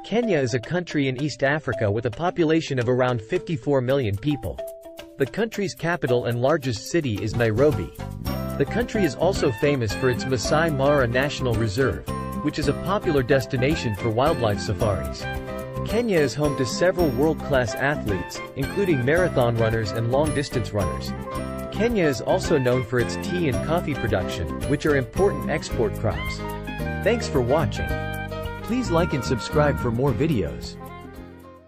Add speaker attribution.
Speaker 1: Kenya is a country in East Africa with a population of around 54 million people. The country's capital and largest city is Nairobi. The country is also famous for its Masai Mara National Reserve, which is a popular destination for wildlife safaris. Kenya is home to several world-class athletes, including marathon runners and long-distance runners. Kenya is also known for its tea and coffee production, which are important export crops. Thanks for watching. Please like and subscribe for more videos.